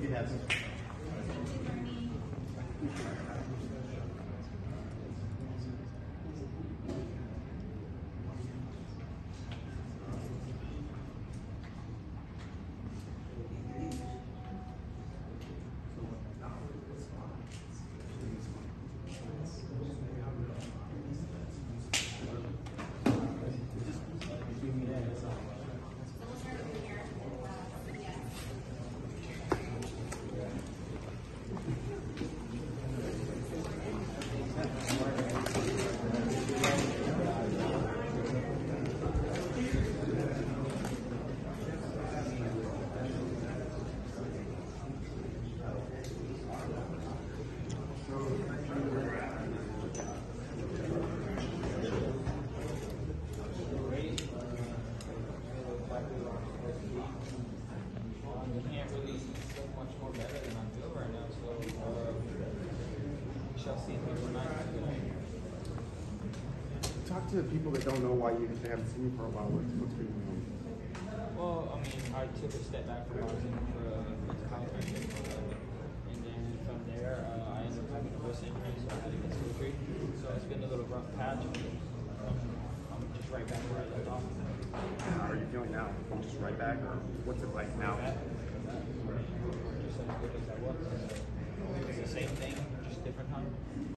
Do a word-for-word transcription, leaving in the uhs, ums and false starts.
Talk to the people that don't know why you they haven't seen you for a while. What's, what's going on? Well, I mean, I took a step back from boxing for a mental health issue, and then from there, uh, I ended up having a wrist injury, so I had to get surgery. So it's been a little rough patch. Um, I'm just right back where I left off. How are you feeling now? I'm just right back, or what's it like now? Just as good as I was. It's the same thing, just different time.